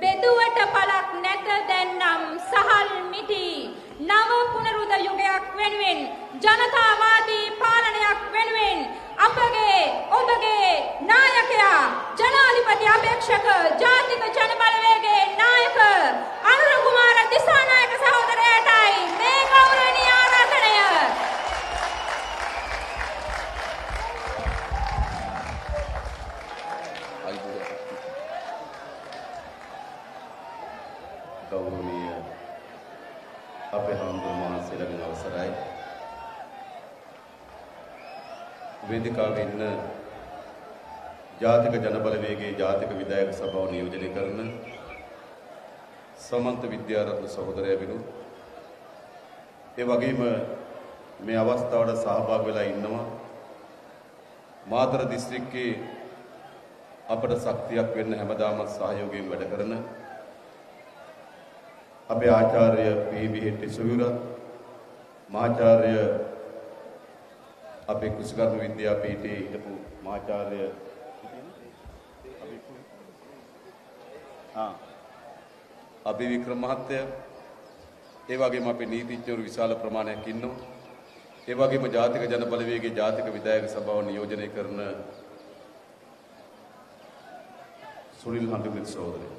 බෙදුවට පළක් නැත දැන්නම් සහල් මිටි නව පුනරුද යුගයක් වෙනුවෙන් ජනතාවාදී පාලනයක් වෙනුවෙන් අපගේ ඔබගේ නායකයා ජනාධිපති අපේක්ෂක ජාතික ජන බලවේගයේ නායක අනුර කුමාර දිසානායක සහෝදරයාටයි මේ ගෞරවනීය ආරාධනය. ගෞරවනීය අපේ හාමුදුරුවෝ වහන්සේලාගේ අවසරයි වේදිකාවේ ඉන්න ජාතික ජන බලවේගයේ ජාතික විධායක සභාව නියෝජනය කරන සමන්ත විද්‍යාරත්න සහෝදරයා විනෝද ඒ වගේම මේ අවස්ථාවට සහභාගී වෙලා ඉන්නවා මාතර දිස්ත්‍රික්කයේ අපට ශක්තියක් වෙන්න හැමදාම සහයෝගයෙන් වැඩ කරන අපේ ආචාර්ය පී.බී. හෙට්ටි සොයුර මහාචාර්ය අපේ කුසකර්ම විද්‍යාපීඨයේ හිටපු මහාචාර්ය අභිවික්‍රම මහත්තයා ඒ වගේම අපේ නීතිඥවරු විශාල ප්‍රමාණයක් ඉන්නවා ඒ වගේම ජාතික ජන බලවේගයේ ජාතික විධායක සභාව නියෝජනය කරන සුනිල් හඳුමිත් සහෝදරයා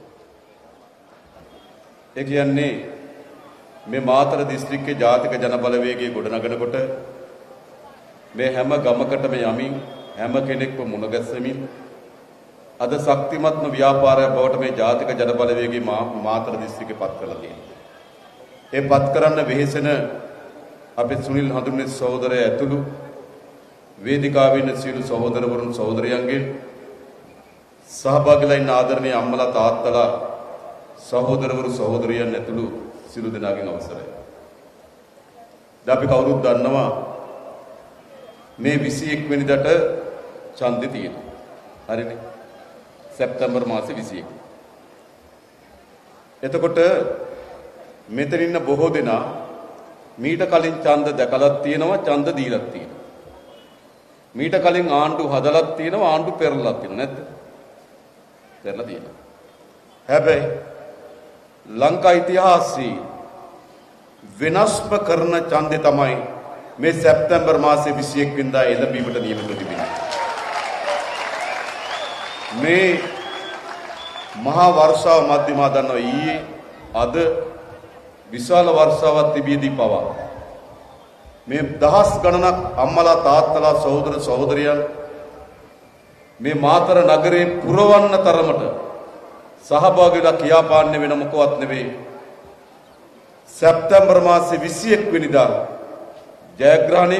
ඒ කියන්නේ මේ මාතර දිස්ත්‍රික්කයේ ජාතික ජන බලවේගයේ ගොඩනගනකොට මේ හැම ගමකටම යමින් හැම කෙනෙක්ම මුණ ගැසෙමින් අද ශක්තිමත්ම ව්‍යාපාරයක් බවට මේ ජාතික ජන බලවේගයේ මාතර දිස්ත්‍රික්කේ පත් කරලා තියෙනවා. ඒ පත් කරන්න වෙහෙසෙන අපේ සුනිල් හඳුන්වන සහෝදරයා ඇතුළු වේදිකාවේ ඉන්න සියලු සහෝදරවරුන් සහෝදරියන්ගෙන් සහභාගීලා ඉන්න ආදරණීය අම්මලා තාත්තලා සහෝදරවරු සහෝදරියන් ඇතුළු සියලු දෙනාගෙන් අවසරයි. දැන් අපි කවුරුත් දන්නවා මේ 21 වෙනිදාට ඡන්දෙ තියෙනවා. හරිනේ. සැප්තැම්බර් මාසේ 21. එතකොට මෙතන ඉන්න බොහෝ දෙනා මීට කලින් ඡන්ද දැකලත් තියෙනවා ඡන්ද දීලත් තියෙනවා. මීට කලින් ආණ්ඩු හදලත් තියෙනවා ආණ්ඩු පෙරලලත් තියෙනවා නැද්ද? පෙරලා තියෙනවා. හැබැයි ලංකා ඉතිහාසයේ වෙනස්ම කරන ඡන්දේ තමයි මේ සැප්තැම්බර් මාසයේ 21 වෙනිදා එළඹීමට නියමිත තිබෙනවා. මේ මහා වර්ෂාව මැදමා දන්නවා ඊයේ අද විශාල වර්ෂාවක් තිබීදී පවා මේ දහස් ගණනක් අම්මලා තාත්තලා සහෝදර සහෝදරියන් මේ මාතර නගරේ පුරවන්න තරමට සහභාගීලා කියාපාන්නේ වෙන මොකවත් නෙවෙයි. සැප්තැම්බර් මාසේ 21 වෙනිදා ජයග්‍රහණය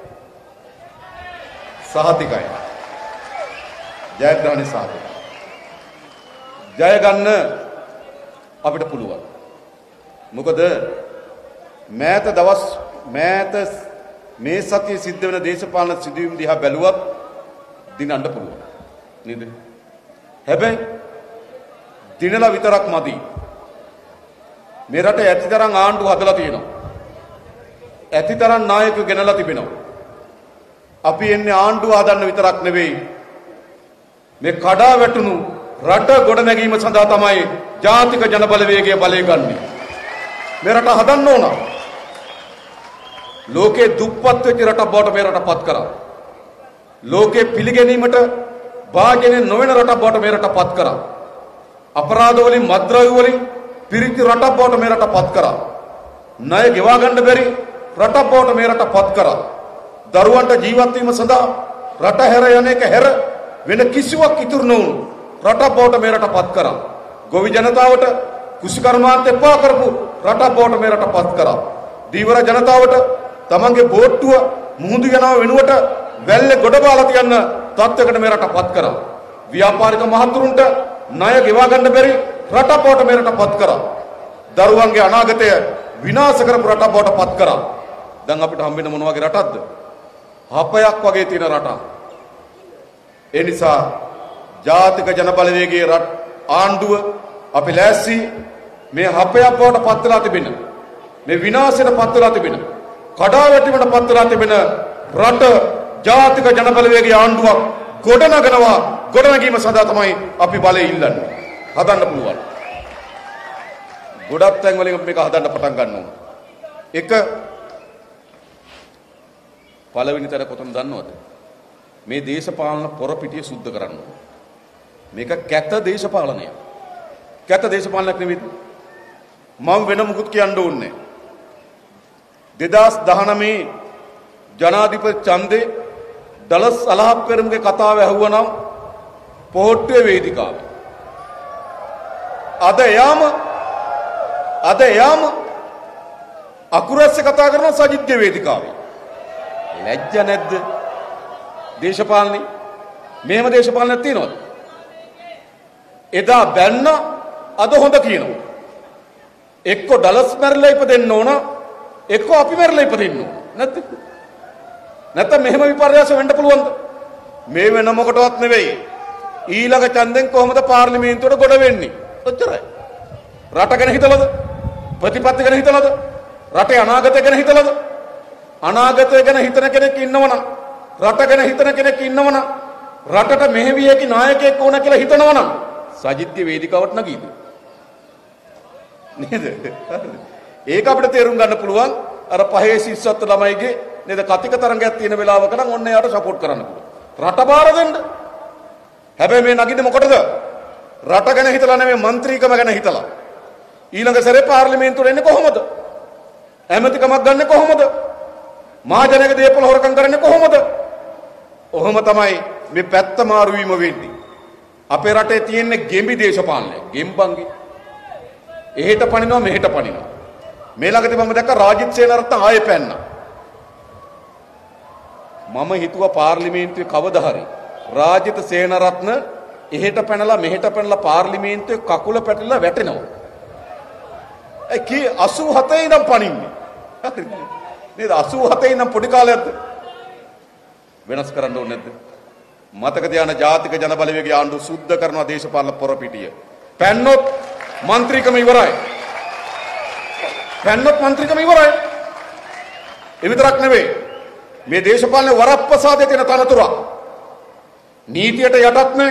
සහතිකයි. ජයග්‍රහණය සහතිකයි. ජය ගන්න අපිට පුළුවන්. මොකද මෑත මේ සතියේ සිද්ධ වෙන දේශපාලන සිදුවීම් දිහා බැලුවත් දිනන්න පුළුවන්. නේද? හැබැයි දිනලා විතරක් මදි. මේ රටේ ඇතිතරම් ආණ්ඩු හදලා තියෙනවා. ඇතිතරම් නායකයෝ ගෙනලා තිබෙනවා. අපි එන්නේ ආණ්ඩුව හදන්න විතරක් නෙවෙයි. මේ කඩා වැටුණු රට ගොඩනැගීම සඳහා තමයි ජාතික ජන බලවේගය බලය ගන්නේ. මේ රට හදන්න ඕන. ලෝකේ දුප්පත් වෙච්ච රටක් බවට මේ රට පත් කරා. ලෝකේ පිළිගැනීමට භාජනය නොවන රටක් බවට මේ රට පත් කරා. අපරාධ වලින් මත්ද්‍රව්‍ය වලින් පිරිච්ච රටක් බවට මේ රට පත් කරා. ණය ගෙවා ගන්න බැරි රටක් බවට මේ රට පත් කරා. දරුවන්ට ජීවත් වීම සඳහා රට හැර යන එක හැර වෙන කිසිවක් ඉතුරු නොවුණු රටක් බවට මේ රට පත් කරා. ගොවි ජනතාවට කුෂිකර්මාන්ත එපා කරපු රටක් බවට මේ රට පත් කරා. දීවර ජනතාවට තමන්ගේ බෝට්ටුව මුහුදු යනව වෙනුවට වැල්ලේ ගොඩ බාලා තියන්න තත්ත්වයකට මේ රට පත් කරා. ව්‍යාපාරික මහතුරුන්ට ණය ගෙවා ගන්න බැරි රටක් බවට මේ රට පත් කරා. දරුවන්ගේ අනාගතය විනාශ කරපු රටක් බවට පත් කරා. දැන් අපිට හම්බෙන්න මොන වගේ රටක්ද? හපයක් වගේ තියෙන රටක්. ඒ නිසා ජාතික ජන බලවේගයේ ආණ්ඩුව අපි ලෑස්ති මේ හපයක් බවට පත් වෙලා තිබෙන මේ විනාශයට පත් වෙලා තිබෙන කඩා වැටීමට පත් වෙලා තිබෙන රට ජාතික ජන බලවේගයේ ආණ්ඩුවක් ගොඩනගනවා. ගොඩනැගීම සඳහා තමයි අපි බලය ඉල්ලන්නේ. හදන්න පුළුවන්. ගොඩක් තැන් වලින් මේක හදන්න පටන් ගන්න ඕන. එක පළවෙනි තැන කොතනද දන්නවද? මේ දේශපාලන පොරපිටිය සුද්ධ කරන්න ඕන. මේක කැත දේශපාලනයක්. කැත දේශපාලනයක් නෙවෙයි. මම වෙන මුකුත් කියන්න ඕනේ නැහැ. 2019 ජනාධිපති ඡන්දේ ඩලස් අලහප්පෙරමුගේ කතාව ඇහුවනම් පොහොට්ටුවේ වේදිකාවේ. අද එයාම අකුරැස්සේ කතා කරන සජිත්ගේ වේදිකාවේ. ලැජ්ජ නැද්ද? දේශපාලනේ මෙහෙම දේශපාලනයක් තියෙනවද? එදා බැන්න අද හොඳ කියනවා. එක්ක ඩලස් මැරිලා ඉපදෙන්න ඕන, එක්ක අපි මැරිලා ඉපදෙන්න ඕන. නැත්නම් මෙහෙම විපර්යාස වෙන්න පුළුවන්ද? මේ වෙන මොකටවත් නෙවෙයි. ඊළඟ ඡන්දෙන් කොහොමද පාර්ලිමේන්තුවට ගොඩ වෙන්නේ? ඔච්චරයි. රට ගැන හිතලද? ප්‍රතිපත්ති ගැන හිතලද? රටේ අනාගතය ගැන හිතලද? අනාගතය ගැන හිතන කෙනෙක් ඉන්නවනම්, රට ගැන හිතන කෙනෙක් ඉන්නවනම්, රටට මෙහෙවිය හැකි නායකයෙක් ඕන කියලා හිතනවනම් සජිත්ගේ වේදිකාවට නගීද? නේද? ඒක අපිට තේරුම් ගන්න පුළුවන්. අර පහේ සිස්සත් ළමයිගේ නේද කතික තරංගයක් තියෙන වෙලාවක නම් ඔන්න එයාට සපෝට් කරන්න පුළුවන්. රට බාර දෙන්න. හැබැයි මේ නගින්නේ මොකටද? රට ගැන හිතලා නෙමෙයි, മന്ത്രിකම ගැන හිතලා. ඊළඟ සැරේ පාර්ලිමේන්තුවට එන්නේ කොහොමද? ඇමතිකමක් ගන්නෙ කොහොමද? මහජනක දේපල හොරකම් කරන්නේ කොහොමද? ඔහොම තමයි මේ පැත්ත මාරු වීම වෙන්නේ. අපේ රටේ තියෙන ගෙම්බි දේශපාලනය. ගෙම්බන්ගේ. එහෙට පනිනවා මෙහෙට පනිනවා. මේ ළඟදී මම දැක්ක රාජිත් සේනාරත්න ආයෙ පැන්නා. මම හිතුවා පාර්ලිමේන්තුවේ කවදා හරි රාජිත් සේනාරත්න එහෙට පැනලා මෙහෙට පැනලා පාර්ලිමේන්තුවේ කකුල පැටලලා වැටෙනවා. ඒ කී 87 ඉඳන් පනින්නේ. නේද? 87 ඉඳන් පොඩි කාලයක්ද? වෙනස් කරන්න ඕනේ නැද්ද? මතක තියාගන්න ජාතික ජන බලවේගයේ ආණ්ඩුව සුද්ධ කරනවා දේශපාලන පොරපිටිය. පැන්නොත් മന്ത്രിකම ඉවරයි. පැන්නොත් മന്ത്രിකම ඉවරයි. ඒ විතරක් නෙවෙයි. මේ දේශපාලනේ වරප්‍රසාදයේ තියෙන තනතුර නීතියට යටත් නැහැ.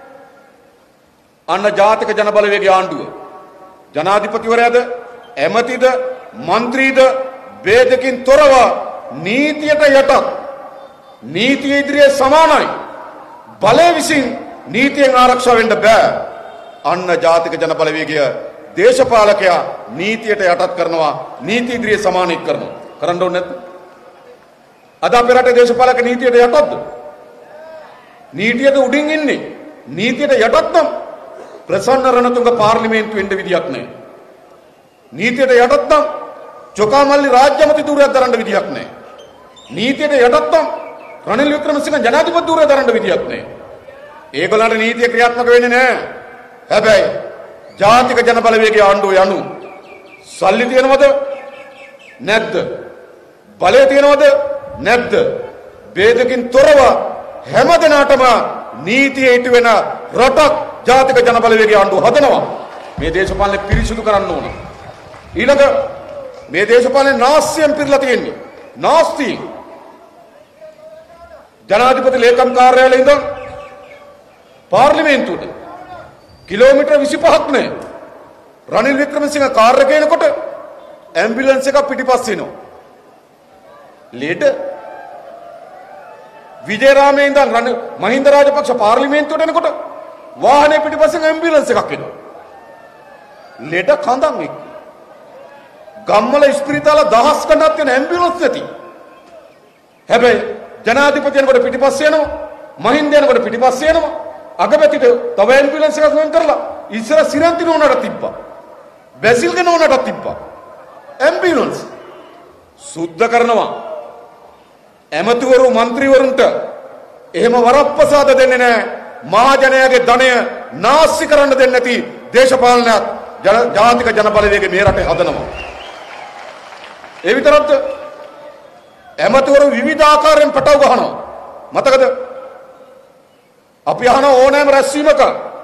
අන්න ජාතික ජන බලවේගයේ ආණ්ඩුව. ජනාධිපතිවරයාද, ඇමතිද, മന്ത്രിද ભેදකින් තොරව නීතියට යටත්, නීතිය ඉදිරියේ සමානයි. බලය විසින් නීතියෙන් ආරක්ෂා වෙන්න බෑ. අන්න ජාතික ජන බලවේගය දේශපාලකයා නීතියට යටත් කරනවා, නීති ඉදිරියේ සමානීක කරනවා. කරන්න ඕනේ නැද්ද? අද අපේ රටේ දේශපාලක නීතියට යටත්ද? නීතියට උඩින් ඉන්නේ. නීතියට යටත් නම් ප්‍රසන්න රණතුංග පාර්ලිමේන්තුවෙ ඉන්න විදියක් නැහැ. නීතියට යටත් නම් චොකාමල්ලි රාජ්‍ය අමාත්‍ය ධූරයක් දරන්න විදියක් නැහැ. නීතියට යටත් නම් රනිල් වික්‍රමසිංහ ජනාධිපති ධූරය දරන්න විදියක් නැහැ. ඒගොල්ලන්ට නීතිය ක්‍රියාත්මක වෙන්නේ නැහැ. හැබැයි ජාතික ජන බලවේගයේ ආණ්ඩුව යනු සල්ලි තියනවද? නැද්ද? බලය තියනවද? නැද්ද? ભેදකින් තොරව හැම දිනාටම නීතිය ඉටු වෙන රටක් ජාතික ජන බලවේගයේ ආණ්ඩුව හදනවා. මේ දේශපාලනේ පිරිසිදු කරන්න ඕන. ඊළඟ මේ දේශපාලනේ නාස්තියෙන් පිරලා තියෙන්නේ. නාස්ති. ජනාධිපති ලේකම් කාර්යාලයේ ඉඳන් පාර්ලිමේන්තුවට කිලෝමීටර් 25ක් නේ. රනිල් වික්‍රමසිංහ කාර් එකේ එනකොට ඇම්බියුලන්ස් එකක් පිටිපස්සේ එනවා. ලේඩ විජේරාමේ ඉඳන් මහින්ද රාජපක්ෂ පාර්ලිමේන්තුවට එනකොට වාහනේ පිටිපස්සෙන් ඇම්බියුලන්ස් එකක් එනවා. ලේඩ කඳන් එක්ක. ගම්මල ස්පිරිතාල දහස් ගණනක් තියෙන ඇම්බියුලන්ස් නැති. හැබැයි ජනාධිපති යනකොට පිටිපස්සේ එනවා. මහින්ද යනකොට පිටිපස්සේ එනවා. අගමැතිට තව ඇම්බියුලන්ස් එකක් වෙන් කරලා ඉස්සර සිරන්ති නෝනට තිබ්බා. බැසිල්ගේ නෝනට තිබ්බා. ඇම්බියුලන්ස් සුද්ධ කරනවා. ඇමතිවරු മന്ത്രിවරුන්ට එහෙම වරප්‍රසාද දෙන්නේ නැහැ. මහජනයාගේ ධනය නාස්ති කරන්න දෙන්නේ නැති දේශපාලනයක් ජාතික ජන බලවේගයේ මේ රටේ හදනවා. ඒ විතරක්ද? ඇමතිවරු විවිධ ආකාරයෙන් පටව ගහනවා. මතකද? අපි අහන ඕනෑම රැස්වීමක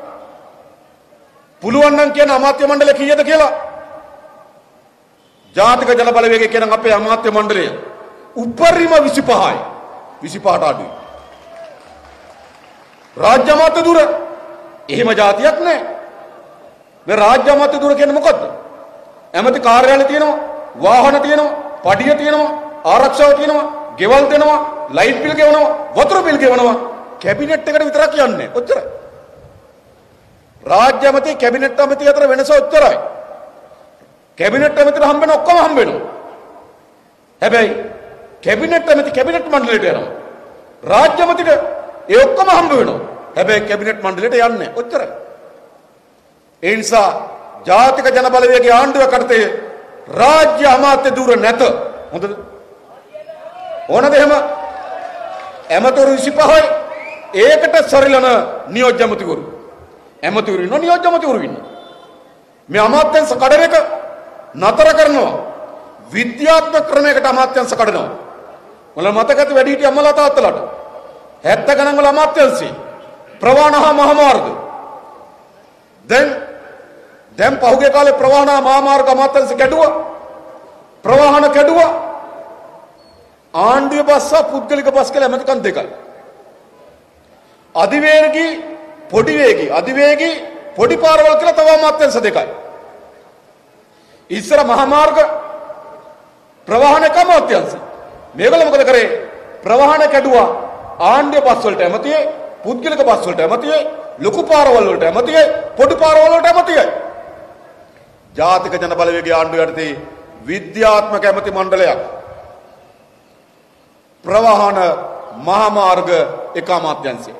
පුළුවන් නම් කියන අමාත්‍ය මණ්ඩලය කීයද කියලා. ජාතික ජන බලවේගය කියන අපේ අමාත්‍ය මණ්ඩලය උපරිම 25යි. 25ට අඩුයි. රාජ්‍ය අමාත්‍ය දුර එහෙම જાතියක් නැහැ. මේ රාජ්‍ය අමාත්‍ය දුර කියන්නේ මොකද්ද? ඇමති කාර්යාලය තියෙනවා, වාහන තියෙනවා, පඩිය තියෙනවා, ආරක්ෂාව තියෙනවා, ගෙවල් දෙනවා, ලයිට් බිල් ගෙවනවා, වතුර බිල් ගෙවනවා. කැබිනට් එකට විතරක් යන්නේ. ඔච්චරයි. රාජ්‍ය ඇමති කැබිනට් ඇමති අතර වෙනස ඔච්චරයි. කැබිනට් ඇමතිට හම්බ වෙන ඔක්කොම හම්බ වෙනවා. හැබැයි කැබිනට් ඇමති කැබිනට් මණ්ඩලයට යනවා. රාජ්‍ය ඇමතිට ඒ ඔක්කොම හම්බ වෙනවා. හැබැයි කැබිනට් මණ්ඩලයට යන්නේ. ඔච්චරයි. ඒ නිසා ජාතික ජන බලවේගයේ ආණ්ඩුවක් යටතේ රාජ්‍ය අමාත්‍ය ධූර නැත. හොඳද? ඕනද එහෙම? ඇමතිවරු 25යි. ඒකට සරිලන නියෝජ්‍ය ඇමතිවරු. ඇමතිවරු ඉන්න නියෝජ්‍ය ඇමතිවරු ඉන්න. මේ අමාත්‍යංශ කඩන එක නතර කරනවා. විද්‍යාත්මක ක්‍රමයකට අමාත්‍යංශ කඩනවා. මොළ මතක ඇති වැඩි හිටිය අම්මලා තාත්තලාට 70 ගණන් වල අමාත්‍යංශي ප්‍රවාහන හා මහමාර්ග දැන් පහුගිය කාලේ ප්‍රවාහන මහාමාර්ග අමාත්‍යංශ කැඩුවා. ප්‍රවාහන කැඩුවා. ආණ්ඩුවේ බස් සහ පුද්ගලික බස් කියලා ඇමතිකම් දෙකයි. අධිවේගී පොඩි වේගී අධිවේගී පොඩි පාරවල් කියලා තව අමාත්‍යංශ දෙකයි. ඉස්සර මහාමාර්ග ප්‍රවාහන අමාත්‍යංශ. මේගොල්ලෝ මොකද කරේ? ප්‍රවාහන කැඩුවා. ආණ්ඩුවේ බස් වලට ඇමතියි, පුද්ගලික බස් වලට ඇමතියි, ලොකු පාරවල් වලට ඇමතියි, පොඩි පාරවල් වලට ඇමතියි. ජාතික ජන බලවේගයේ ආණ්ඩුව යටතේ විද්‍යාත්මක ඇමති මණ්ඩලයක්. ප්‍රවාහන මහාමාර්ග එක අමාත්‍යංශය.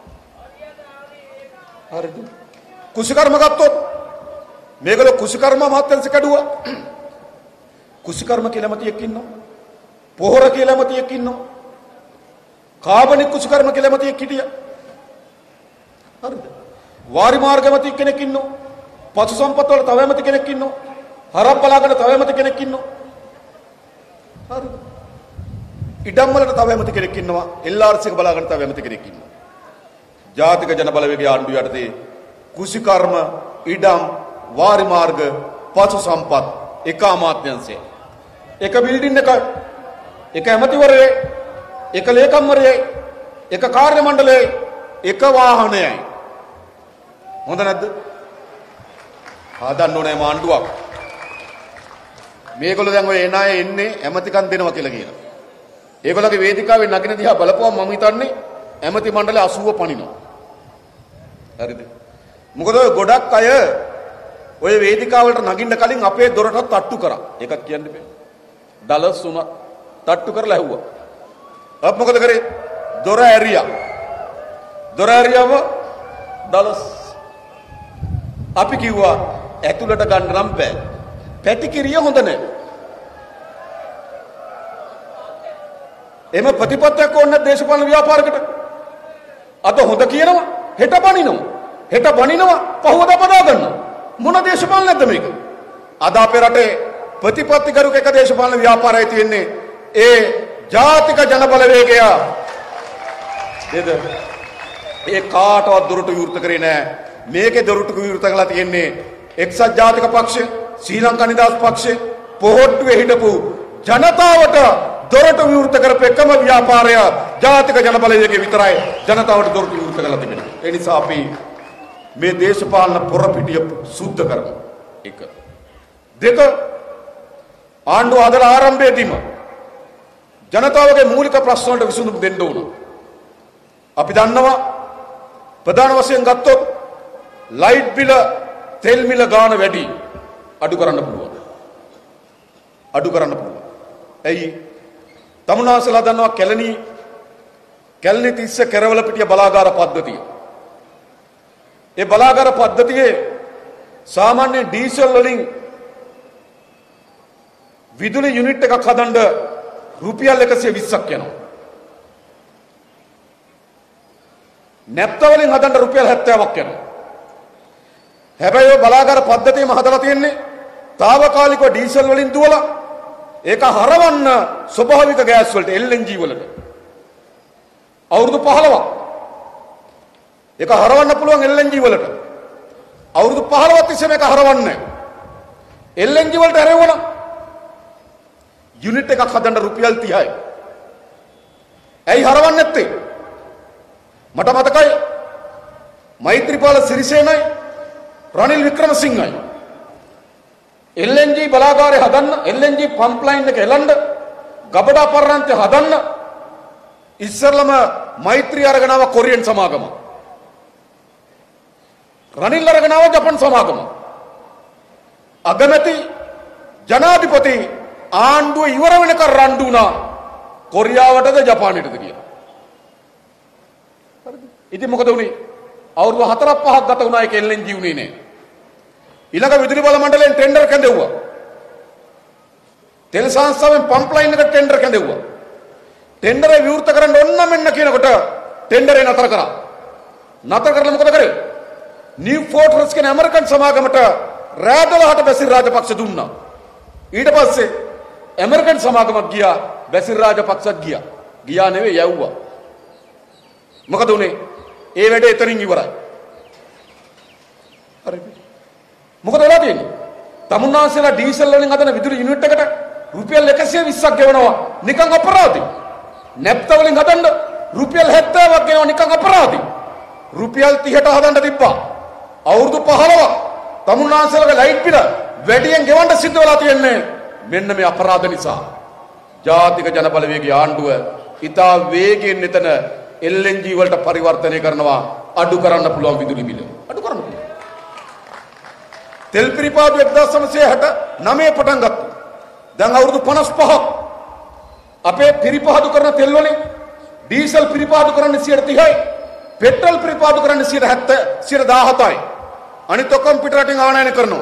හරිද? කුෂිකර්ම ගත්තොත් මේගොල්ලෝ කුෂිකර්ම අමාත්‍යංශ කැඩුවා. කුෂිකර්ම කියලා ඇමතියෙක් ඉන්නවා. පොහොර කියලා ඇමතියෙක් ඉන්නවා. කාබනික කුෂිකර්ම කියලා ඇමතියෙක් හිටියා. හරිද? වාරි මාර්ග ඇමති කෙනෙක් ඉන්නවා. පසු සම්පත් වල තව ඇමති කෙනෙක් ඉන්නවා. හරක් බලාගෙන තව ඇමති කෙනෙක් ඉන්නවා. හරිද? ඉඩම් වලට තව ඇමති කෙනෙක් ඉන්නවා. LRC එක බලාගෙන තව ඇමති කෙනෙක් ඉන්නවා. ජාතික ජන බලවේගයේ ආණ්ඩුව යටතේ කුෂිකර්ම, ඉඩම්, වාරි මාර්ග, පසු සම්පත් එක අමාත්‍යංශය. එක බිල්ඩින් එක, එක ඇමතිවරයෙ, එක ලේකම්වරයෙ, එක කාර්ය මණ්ඩලයේ, එක වාහනයයි. හොඳ නැද්ද? හදන්න ඕනේ ආණ්ඩුවක්. මේගොල්ලෝ දැන් ඔය එන අය එන්නේ ඇමතිකම් දෙනවා කියලා කියනවා. ඒගොල්ලෝගේ වේදිකාවේ නගින දිහා බලපුවම මම හිතන්නේ ඇමති මණ්ඩලය 80 පනිනවා. හරිද? මොකද ඔය ගොඩක් අය ඔය වේදිකාවලට නගින්න කලින් අපේ දොරටත් තට්ටු කරා. ඒකක් කියන්න බෑ. ඩලස් උන තට්ටු කරලා ඇහුවා. අප මොකද කරේ? දොර ඇරියා. දොර ඇරියව ඩලස්. අපි කිව්වා ඇතුළට ගන්න නම් බෑ. පැටිකිරිය හොඳ නැහැ. එම ප්‍රතිපත්තියක් ඕනේ දේශපාලන ව්‍යාපාරයකට. අද හොඳ කියනවා, හෙට බනිනවා. හෙට බනිනවා, පහවදා බදා ගන්නවා. මොන දේශපාලනයක්ද මේක? අද අපේ රටේ ප්‍රතිපත්තිකරුක එක දේශපාලන ව්‍යාපාරයයි තියෙන්නේ. ඒ ජාතික ජන බලවේගය. නේද? ඒ කාටවත් දොරටු විවෘත කරේ නැහැ. මේකේ දොරටු විවෘත කරලා තියෙන්නේ එක්සත් ජාතික පක්ෂය, ශ්‍රී ලංකා නිදහස් පක්ෂය, පොහොට්ටුවේ හිටපු ජනතාවට දොරටු විවෘත කරපු එකම ව්‍යාපාරය ජාතික ජන බලවේගයේ විතරයි ජනතාවට දොරටු විවෘත කරලා තිබෙනවා. ඒ නිසා අපි මේ දේශපාලන පොරපිටිය සුද්ධ කරමු. එක. දෙක, ආණ්ඩුව හදලා ආරම්භයේදීම ජනතාවගේ මූලික ප්‍රශ්න වලට විසඳුම් දෙන්න ඕන. අපි දන්නවා ප්‍රධාන වශයෙන් ගත්තොත් ලයිට් බිල, තෙල් මිල ගාන වැඩි. අඩු කරන්න පුළුවන්. අඩු කරන්න පුළුවන්. ඇයි? තමුනාසලා දන්නවා කැලණි තිස්ස කෙරවල පිටිය බලාගාර පද්ධතිය. ඒ බලාගාර පද්ධතියේ සාමාන්‍ය ඩීසල් වලින් විදුලි යුනිට් එකක් හදන්න රුපියල් 120ක් යනවා. නැප්ත වලින් හදන්න රුපියල් 70ක් යනවා. හැබැයි ඔය බලාගාර පද්ධතියම හදලා තියෙන්නේ తాවකාලිකව ඩීසල් වලින් දුවලා ඒක හරවන්න ස්වභාවික ගෑස් වලට LNG වලට. අවුරුදු 15ක්. ඒක හරවන්න පුළුවන් LNG වලට. අවුරුදු 15ක් තිස්සේ මේක හරවන්නේ. LNG වලට හරවුණා යුනිට් එකක් හදන්න රුපියල් 30යි. ඇයි හරවන්නේ නැත්තේ? මට මතකයි මෛත්‍රීපාල සිරිසේනයි රනිල් වික්‍රමසිංහයි LNG බලාගාරය හදන්න, LNG පම්ප් ලයින් එක එලන්න, ගබඩා පර්රන්තය හදන්න ඉස්සරලම මෛත්‍රී අරගෙන ආව කොරියන් සමාගම. රනිල් අරගෙන ආව ජපන් සමාගම. අගමැති ජනාධිපති ආණ්ඩුව ඉවර වෙනකන් රණ්ඩු වුණා කොරියාවටද ජපානයටද කියලා. හරිද? ඉතින් මොකද වුනේ? අවුරුදු 4-5ක් ගත වුණා ඒක LNG උනේ නෑ. ඊළඟ විදුලි බල මණ්ඩලයෙන් ටෙන්ඩර් කැඳෙව්වා. තෙල් සංස්ථාවෙන් පම්ප් ලයින් එකට ටෙන්ඩර් කැඳෙව්වා. ටෙන්ඩර් එක විවෘත කරන්න ඕන මෙන්න කියනකොට ටෙන්ඩර් එක නතර කරා. නතර කරලා මොකද කරේ? නිව් ෆෝර්ට්‍රස් කියන ඇමරිකන් සමාගමට රාදලහට බැසිල් රාජපක්ෂ දුන්නා. ඊට පස්සේ ඇමරිකන් සමාගමක් ගියා, බැසිල් රාජපක්ෂත් ගියා. ගියා නෙවෙයි යවුවා. මොකද උනේ? ඒ වැඩේ එතනින් ඉවරයි. හරිද? මොකද වෙලා තියෙන්නේ? තමුන්නාන්සේලා ඩීසල් වලින් හදන විදුලි යුනිට් එකට රුපියල් 120ක් ගෙවනවා නිකන් අපරාධයි. නැප්ත වලින් හදන්න රුපියල් 70ක් ගෙවනවා නිකන් අපරාධයි. රුපියල් 30ට හදන්න තිබ්බා. අවුරුදු 15ක් තමුන්නාන්සේලාගේ ලයිට් බිල වැඩියෙන් ගෙවන්න සිද්ධ වෙලා තියෙන්නේ මෙන්න මේ අපරාධ නිසා. ජාතික ජනබලවේගයේ ආණ්ඩුව ඉතා වේගයෙන් එතන LNG වලට පරිවර්තනය කරනවා අඩු කරන්න පුළුවන් විදුලි බිල. අඩු කරන්න පුළුවන්. තෙල් පිරිපාදු 1969 පටන් ගත්තා. දැන් අවුරුදු 55ක් අපේ පිරිපාදු කරන තෙල් වලින් ඩීසල් පිරිපාදු කරන්නේ 30යි, පෙට්‍රල් පිරිපාදු කරන්නේ 17යි. අනිත් ඔක්කොම පිටරටින් ආනයන කරනවා.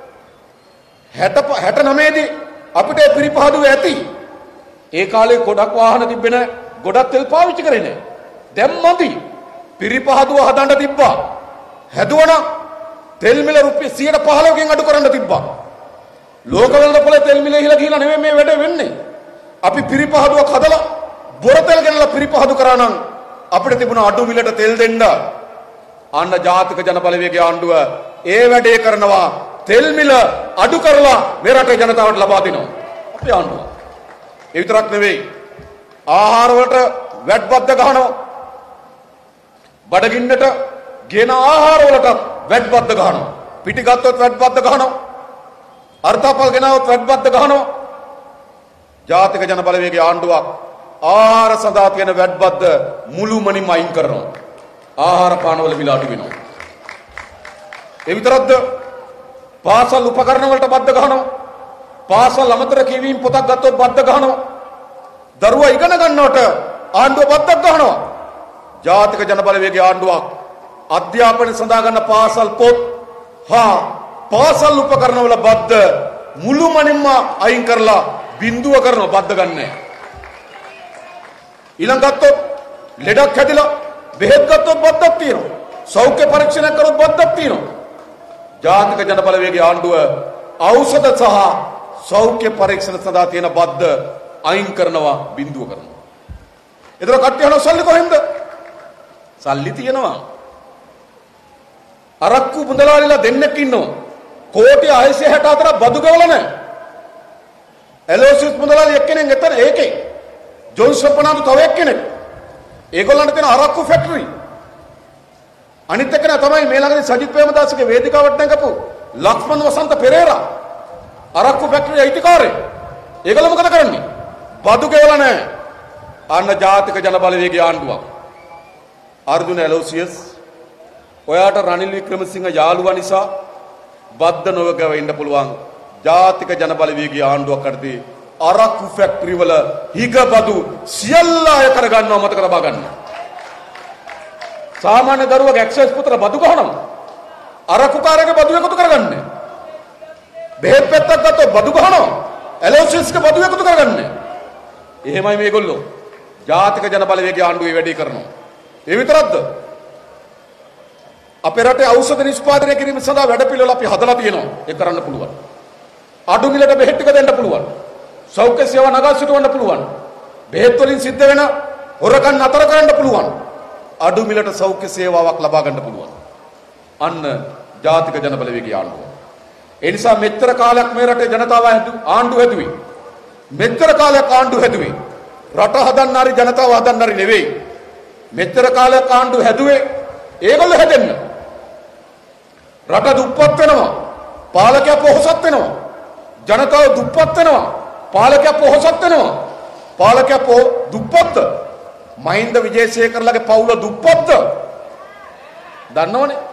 69 දී අපිට පිරිපාදු ඇති. ඒ කාලේ ගොඩක් වාහන තිබ්බේ නැහැ. ගොඩක් තෙල් පාවිච්චි කරේ නැහැ. දැන් මදි. පිරිපාදුව හදන්න තිබ්බා. හැදුවනම් තෙල් මිල රුපියල් 115කින් අඩු කරන්න තිබ්බා. ලෝක වෙළඳපොලේ තෙල් මිල ඉහළ ගිහිලා නෙමෙයි මේ වැඩේ වෙන්නේ. අපි පිරිපහදුවක් හදලා බොර තෙල් ගෙනලා පිරිපහදු කරා නම් අපිට තිබුණ අඩු මිලට තෙල් දෙන්න. අන්න ජාතික ජනබලවේගයේ ආණ්ඩුව ඒ වැඩේ කරනවා. තෙල් මිල අඩු කරලා මේ රටේ ජනතාවට ලබා දෙනවා. අපේ ආණ්ඩුව. ඒ විතරක් නෙවෙයි. ආහාර වලට වැට් බද්ද ගහනවා. බඩගින්නට ගෙන ආහාර වලට වැට් බද්ද ගහනවා. පිටි ගත්තොත් වැට් බද්ද ගහනවා. අර්ථපල් ගෙනාවොත් වැට් බද්ද ගහනවා. ජාතික ජනබලවේගයේ ආණ්ඩුවක් ආහාර සඳහා තියෙන වැට් බද්ද මුළුමනින්ම අයින් කරනවා. ආහාර පාන වල මිල අඩු වෙනවා. ඒ විතරක්ද පාසල් උපකරණ වලට බද්ද ගහනවා. පාසල් අමතර කියවීම පොතක් ගත්තොත් බද්ද ගහනවා. දරුවා ඉගෙන ගන්නවට ආණ්ඩුව බද්දක් ගහනවා. ජාතික ජනබලවේගයේ ආණ්ඩුවක් අධ්‍යාපනය සඳහා ගන්න පාසල් පොත් හා පාසල් උපකරණ වල බද්ද මුළුමනින්ම අයින් කරලා බිඳුව කරනවා. බද්ද ගන්නෑ. ඊළඟ ගත්තොත් ලෙඩක් හැදිලා බෙහෙත් ගත්තොත් බද්දක් තියෙනවා. සෞඛ්‍ය පරීක්ෂණයක් කරොත් බද්දක් තියෙනවා. ජාතික ජනබලවේගයේ ආණ්ඩුව ඖෂධ සහ සෞඛ්‍ය පරීක්ෂණ සඳහා තියෙන බද්ද අයින් කරනවා, බිඳුව කරනවා. ඒතර කට්ටිය හන සල්ලි කොහෙන්ද? සල්ලි තියෙනවා. අරක්කු මුදලාලිලා දෙන්නෙක් ඉන්නවා. කෝටි 664ක් බදු ගෙවලා නැහැ. එලෝසිස් මුදලාලි එක්කෙනෙක් එතන ඒකේ. ජොන්සන් පනාදු තව එක්කෙනෙක්. ඒගොල්ලන්ට තියෙන අරක්කු ෆැක්ටරි. අනිත් එක්කෙනා තමයි මේ ළඟදී සජිත් ප්‍රේමදාසගේ වේදිකාවට නැගපු ලක්ෂ්මන් වසන්ත පෙරේරා. අරක්කු ෆැක්ටරි අයිතිකාරයෙක්. ඒගොල්ලෝ මොකද කරන්නේ? බදු ගෙවලා නැහැ. අන්න ජාතික ජනබලවේගයේ ආණ්ඩුවක්. අර්ජුන එලෝසියස් ඔයාට රනිල් වික්‍රමසිංහ යාළුවා නිසා බද්ද නොවගව ඉන්න පුළුවන්. ජාතික ජනබලවේගයේ ආණ්ඩුවක් අතේ අරක්කු ෆැක්ටරි වල හිගබදු සියල්ල අය කරගන්නවා. මතක තබා ගන්න. සාමාන්‍ය දරුවගේ ඇක්සස් පුතර බදු ගහනවා. අරක්කු කාරගේ බදු එකතු කරගන්නේ. බෙහෙත් පෙත්තක් ගත්තොත් බදු ගහනවා. එලෝසිස්ගේ බදු එකතු කරගන්නේ. එහෙමයි මේගොල්ලෝ. ජාතික ජනබලවේගයේ ආණ්ඩුවේ වැඩේ කරනවා. ඒ විතරක්ද? අපේ රටේ ඖෂධ නිෂ්පාදනය කිරීම සඳහා වැඩපිළිවෙල අපි හදලා තියෙනවා. ඒක කරන්න පුළුවන්. අඩු මිලට බෙහෙත් ටික දෙන්න පුළුවන්. සෞඛ්‍ය සේවා නගා සිටවන්න පුළුවන්. බෙහෙත් වලින් සිද්ධ වෙන හොරකම් නතර කරන්න පුළුවන්. අඩු මිලට සෞඛ්‍ය සේවාවක් ලබා ගන්න පුළුවන්. අන්න ජාතික ජනබලවේගයේ ආණ්ඩුව. ඒ නිසා මෙච්චර කාලයක් මේ රටේ ජනතාව ආණ්ඩුව හැදුවේ. මෙච්චර කාලයක් ආණ්ඩුව හැදුවේ. රට හදන්න හරි ජනතාව හදන්න හරි නෙවෙයි. මෙච්චර කාලයක් ආණ්ඩුව හැදුවේ ඒගොල්ලෝ හැදෙන්න. රට දුප්පත් වෙනවා. පාලකයා පොහොසත් වෙනවා. ජනතාව දුප්පත් වෙනවා. පාලකයා පොහොසත් වෙනවා. පාලකයා දුප්පත්. මහින්ද විජේසේකරලගේ පවුල දුප්පත්. දන්නවනේ.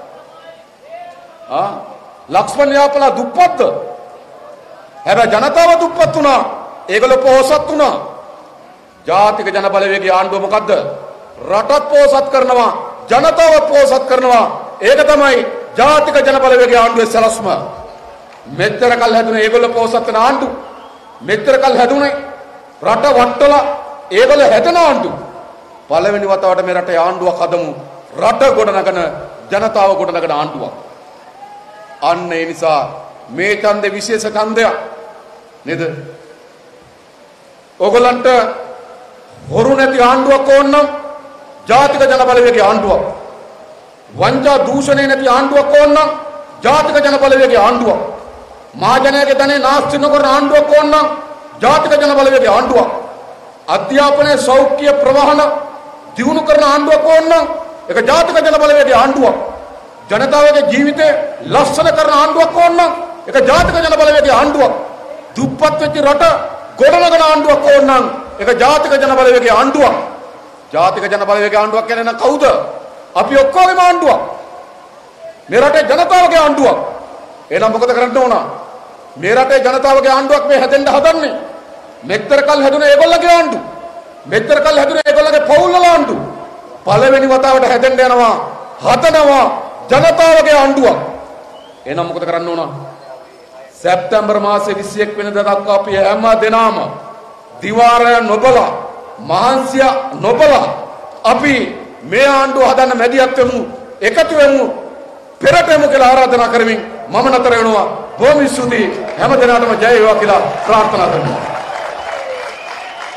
ලක්ෂ්මන් යාපලා දුප්පත්. හැබැයි ජනතාව දුප්පත් වුණා. ඒගොල්ලෝ පොහොසත් වුණා. ජාතික ජන බලවේගයේ ආණ්ඩුව මොකද්ද? රටත් පොහොසත් කරනවා, ජනතාවත් පොහොසත් කරනවා. ඒක තමයි ජාතික ජන බලවේගයේ ආණ්ඩුවේ සැලැස්ම. මෙච්චර කල් හැදුනේ ඒගොල්ලෝ පොහොසත් වෙන ආණ්ඩු. මෙච්චර කල් හැදුනේ රට වට්ටලා ඒගොල්ලෝ හැදෙන ආණ්ඩු. පළවෙනි වතාවට මේ රටේ ආණ්ඩුවක් හදමු. රට ගොඩනගන ජනතාව ගොඩනගන ආණ්ඩුවක්. අන්න ඒ නිසා මේ ඡන්දේ විශේෂ ඡන්දයක් නේද? ඕගොල්ලන්ට හොරු නැති ආණ්ඩුවක් ඕන නම් ජාතික ජන බලවේගයේ ආණ්ඩුවක්. වංචා දූෂණේ නැති ආණ්ඩුවක් ඕන නම් ජාතික ජන බලවේගයේ ආණ්ඩුවක්. මහජනයාගේ ධනෙ නාස්ති නොකරන ආණ්ඩුවක් ඕන නම් ජාතික ජන බලවේගයේ ආණ්ඩුවක්. අධ්‍යාපනයේ සෞඛ්‍ය ප්‍රවාහන දියුණු කරන ආණ්ඩුවක් ඕන නම් ඒක ජාතික ජන බලවේගයේ ආණ්ඩුවක්. ජනතාවගේ ජීවිතේ ලස්සන කරන ආණ්ඩුවක් ඕන නම් ඒක ජාතික ජන බලවේගයේ ආණ්ඩුවක්. දුප්පත් වෙච්ච රට ගොඩනගන ආණ්ඩුවක් ඕන නම් ඒක ජාතික ජන බලවේගයේ ආණ්ඩුවක්. ජාතික ජන බලවේගයේ ආණ්ඩුවක් කියන්නේ නම් කවුද? අපි ඔක්කොගේම ආණ්ඩුවක්. මේ රටේ ජනතාවගේ ආණ්ඩුවක්. එහෙනම් මොකද කරන්න ඕන? මේ රටේ ජනතාවගේ ආණ්ඩුවක් මේ හැදෙන්න හදන්නේ. මෙච්චර කල් හැදුනේ ඒගොල්ලගේ ආණ්ඩු. මෙච්චර කල් හැදුනේ ඒගොල්ලගේ පවුල් වල ආණ්ඩු. පළවෙනි වතාවට හැදෙන්න යනවා හදනවා ජනතාවගේ ආණ්ඩුවක්. එහෙනම් මොකද කරන්න ඕන? සැප්තැම්බර් මාසේ 21 වෙනිදා දක්වා අපි හැම දෙනාම දිවාරය නොබලා මහන්සිය නොබලා අපි මේ ආණ්ඩුව හදන්න මැදිහත් වෙමු, එකතු වෙමු, පෙරට යමු කියලා ආරාධනා කරමින් මම නතර වෙනවා. බොහොම ස්තුතියි. හැම දිනකටම ජය වේවා කියලා ප්‍රාර්ථනා කරනවා.